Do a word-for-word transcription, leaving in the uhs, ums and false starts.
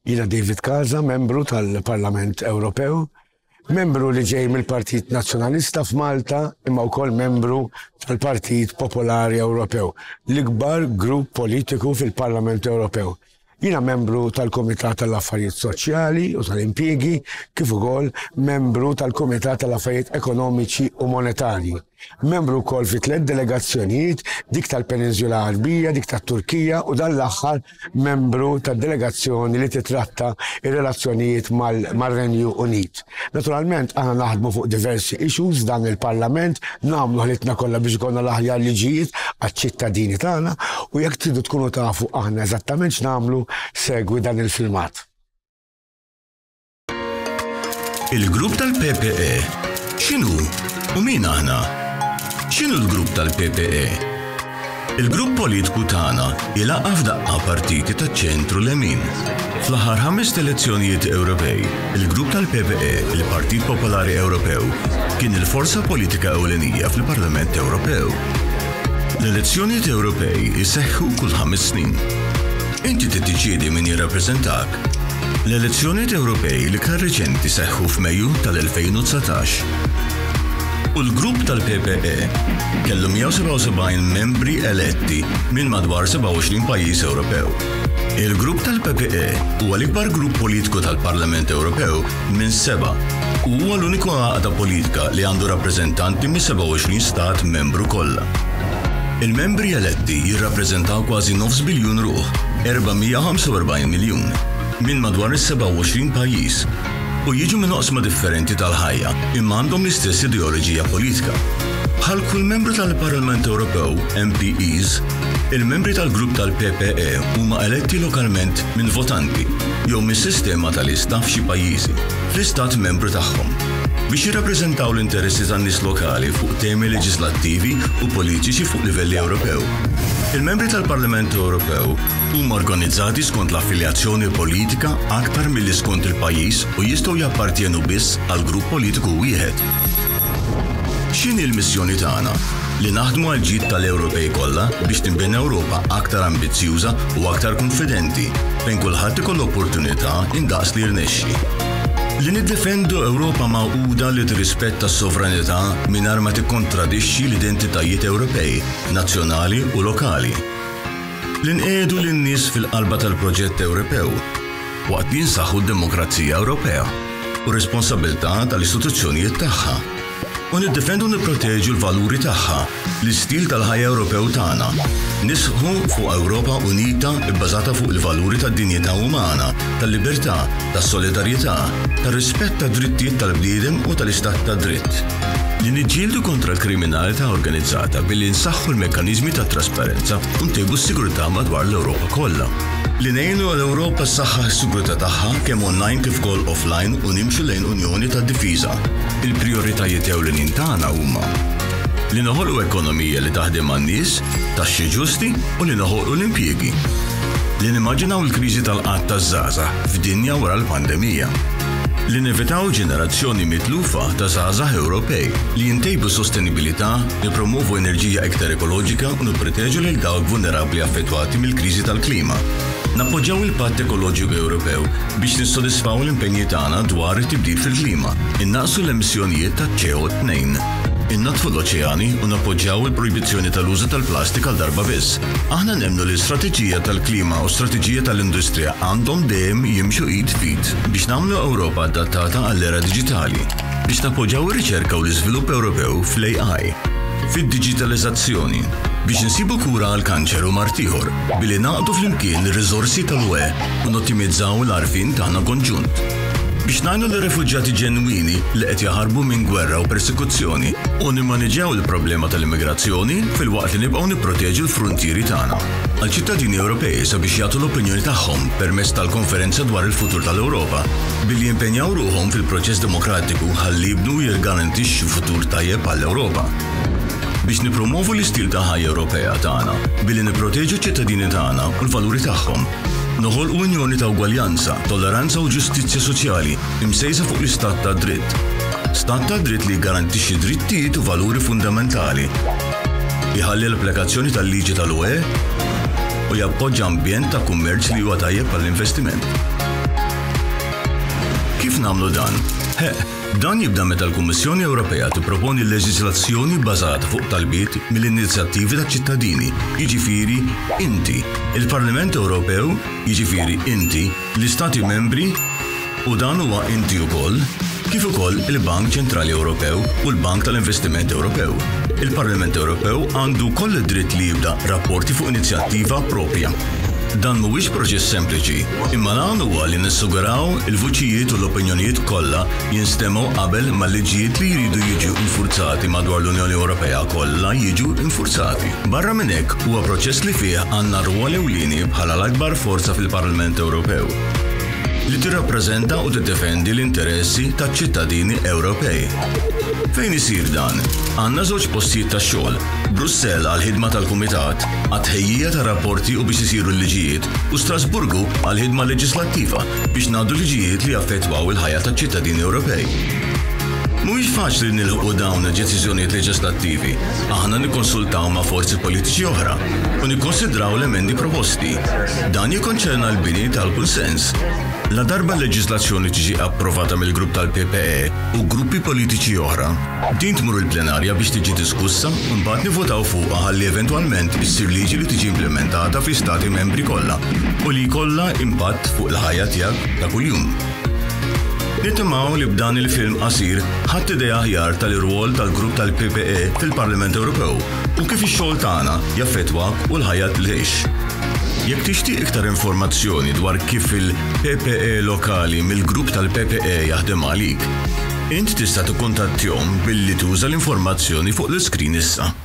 Jiena David Casa, membru tal-Parlament Ewropew, membru li ġej mill-Partit Nazzjonalista f'Malta imma wkoll membru tal-Partit Popolari Ewropew, l-ikbar grupp politiku fil-Parlament Ewropew. Jiena membru tal-Kumitat tal-Affarijiet Soċjali u tal-Impjiegi, kif ukoll membru tal-Kumitat tal-Affarijiet Ekonomiċi u Monetarji. Membru wkoll fi tliet delegazzjonijiet, dik tal-Peninsula Arbija, dik tat-Turkija u dan l-aħħar membru tad-delegazzjoni li titratta ir-relazzjonijiet mar-Renju Unit. Naturalment aħna naħdmu fuq diversi issues dan il-Parlament, nagħmlu ħlitna kollha biex ikollna l-aħjar liġijiet għaċ-ċittadini tagħna u jekk tridu tkunu tafu aħna eżattament x'nagħmlu segwi dan il-filmat. Il-grupp tal-P P E x'inhu u min aħna? X'inhu l-grupp tal-P P E? Il-grupp politiku tagħna ilaqqa f'daqqa partiti taċ-ċentru lemin. Fl-aħħar ħames elezzjonijiet Ewropej, il-grupp tal-P P E, il-Partit Popolari Ewropew, kien il-forza politika ewlenija fil-Parlament Ewropew. L-elezzjonijiet Ewropej iseħħu kull ħames snin. Inti tiddeċiedi min jirrappreżentak. L-elezzjonijiet Ewropej li kien reċenti seħħu f'Mejju tal-elfejn u tsatax. U l-grupp tal-P P E kellu mija u seba' u sebgħin membri eletti minn madwar seba' u għoxrin pajjiż Ewropew. Il-grupp tal-P P E huwa l-ikbar grupp politiku tal-Parlament Ewropew minn seba' u huwa l-uniku għaqda politika li għandu rappreżentanti minn seba' u għoxrin stat membru kollha. Il-membri eletti jirrappreżentaw kważi nofs biljun ruħ, erba'mija u ħamsa u erbgħin miljun, minn madwar is-seba' u għoxrin pajjiż. U jiġu minn oqsma differenti tal-ħajja imma għandhom l-istess ideoloġija politika. Bħal kull membru tal-Parlament Ewropew, M P Es, il-membri tal-grupp tal-P P E huma eletti lokalment minn votanti jew mis-sistema tal-lista f'xi pajjiżi, fl-istat membru tagħhom, biex jirrappreżentaw l-interessi tan-nies lokali fuq temi leġislattivi u politiċi fuq livelli Ewropew. Il-membri tal-Parlament Ewropew huma organizzati skont l-affiljazzjoni politika aktar milli skont il-pajjiż u jistgħu jappartjenu biss għal grupp politiku wieħed. X'inhi l-missjoni tagħna? Li naħdmu għal ġid tal-Ewropej kollha biex tinbena Ewropa aktar ambizzjuża u aktar konfidenti fejn kulħadd ikollu opportunità indaqs li jirnexxi. Li niddefendu Ewropa mgħquda li tirrispetta s-sovranità mingħajr ma tikkontradixxi l-identitajiet Ewropej, nazzjonali u lokali. Li nqiegħdu lin-nies fil-qalba tal-proġett Ewropew waqt li nsaħħu d-demokrazija Ewropea u r-responsabbiltà tal-istituzzjonijiet tagħha. U niddefendu nipproteġu l-valuri tagħha, l-istil tal-ħajja Ewropew tagħna. Nisħu fuq Ewropa unita bbażata fuq il-valuri tad-dinjità umana, tal-libertà, tas-solidarjetà, tar-rispett tad-drittijiet tal-bniedem u tal-istat ta' dritt. Li niġġieldu kontra l-kriminalità organizzata billi nsaħħu l-mekkaniżmi tat-trasparenza u ntejbu s-sigurtà madwar l-Ewropa kollha. Li ngħinu l-Ewropa ssaħħaħ is-sigurtà tagħha kemm online kif ukoll offline u nimxu lejn Unjoni tad-Difiża. Il-prijoritajiet ewlenin tagħna huma li noħolqu ekonomija li taħdem għan-nies, taxxi ġusti u li noħolqu l-impjiegi. Li nimmaġinaw il-kriżi tal-qatt taż-żgħażagħ f'dinja wara l-pandemija. Li nevitaw ġenerazzjoni mitlufa ta' żgħażagħ Ewropej li jintejbu sostenibilità, nippromovu enerġija iktar ekoloġika u nipproteġu lil dawk vulnerabbli affettwati mill-kriżi tal-klima. Nappoġġjaw il-Patt Ekoloġiku Ewropew biex nissodisfaw l-impenji tagħna dwar it-tibdil fil-klima, innaqsu l-emissjonijiet ta' C O two, innatfu l-oċeani u nappoġġjaw il-projbizzjoni tal-użu tal-plastik għal darba biss. Aħna nemmnu li strateġija tal-klima u strateġija tal-industrija għandhom dejjem jimxu id fit biex nagħmlu Ewropa adattata għall-era diġitali, biex nappoġġjaw ir-riċerka u l-iżvilupp Ewropew fl-A I, fid-diġitalizzazzjoni, biex insibu kura għal kanċer u mart ieħor billi naqdu flimkien ir-riżorsi tal-U E u nottimizzaw l-għarfien tagħna konġunt. Biex ngħinu lir-refuġġjati ġenwini li qed jaħarbu minn gwerra u persekuzzjoni u nimmaneġġjaw il-problema tal-immigrazzjoni filwaqt li nibqgħu nipproteġu l-fruntieri tagħna. Għall-ċittadini Ewropej sabiex jagħtu l-opinjoni tagħhom permezz tal-konferenza dwar il-futur tal-Ewropa billi jimpenjaw ruħhom fil-proċess demokratiku ħalli jibnu u jirgarantixxu futur tajjeb għall-Ewropa. Biex nippromovu l-istil ta' ħajja Ewropea tagħna billi nipproteġu ċ-ċittadini tagħna u l-valuri tagħhom. Noħolqu unjoni ta' ugwaljanza, tolleranza u ġustizzja soċjali imsejsa fuq l-istat ta' dritt. Stat ta' dritt li jgarantixxi drittijiet u valuri fundamentali. Iħalli l-applikazzjoni tal-liġi tal-U E u jappoġġja ambjent ta' kummerċ li huwa tajjeb għall-investiment. Kif nagħmlu dan? He, dan jibda meta l-Kummissjoni Ewropea tipproponi leġiżlazzjoni bbażata fuq talbiet mill-inizjattivi taċ-ċittadini, jiġifieri inti, il-Parlament Ewropew, jiġifieri inti, l-Istati Membri, u dan huwa inti wkoll, kif ukoll il-Bank Ċentrali Ewropew u l-Bank tal-Investiment Ewropew. Il-Parlament Ewropew għandu koll id-dritt li jibda rapporti fuq inizjattiva propja. Dan mhuwiex proċess sempliċi, imma lan huwa li nissuguraw il-vuċijiet u l-opinjonijiet kollha jinstemaw qabel mal-liġijiet li jridu jiġu infurzati madwar l-Unjoni Ewropea kollha jiġu infurzati. Barra minn hekk huwa proċess li fih għandna rwol ewlieni bħala l-akbar forza fil-Parlament Ewropew li tirrappreżenta u tiddefendi l-interessi taċ-ċittadini Ewropej. Fejn isir dan? Għandna żewġ postijiet tax-xogħol, Brussell għall-ħidma tal-Kumitat, għat-tħejjija ta' rapporti u biex isiru l-liġijiet, u Strasburgu għall-ħidma leġislattiva biex ngħaddu liġijiet li jaffettwaw il-ħajja taċ-ċittadini Ewropej. Mhuwiex faċli nilħu dawn il-deċiżjonijiet leġislattivi. Aħna nikkonsultaw ma' forzi politiċi oħra u nikkonsidraw l-emendi proposti. Dan jikkonċerna l-bini tal-kunsens. La darba l-leġislazzjoni tiġi approvata mill-grupp tal-P P E u gruppi politiċi oħra, din tmur il-plenarja biex tiġi diskussa u mbagħad nivvotaw fuqha ħalli eventwalment issir liġi li tiġi implementata fl-Istati Membri kollha u li jkollha impatt fuq il-ħajja tiegħek ta' kuljum. Nittimaw li b'dan il-film qasir ħadd idea aħjar tal-irwol tal-grupp tal-P P E fil-Parlament Ewropew u kif ix-xogħol tagħna jaffettwak u l-ħajja tgħix. Jekk tixtieq iktar informazzjoni dwar kif il-P P E lokali mill-grupp tal-P P E jaħdem għalik, int tista' tikkuntattihom billi tuża l-informazzjoni fuq l-iskrin issa.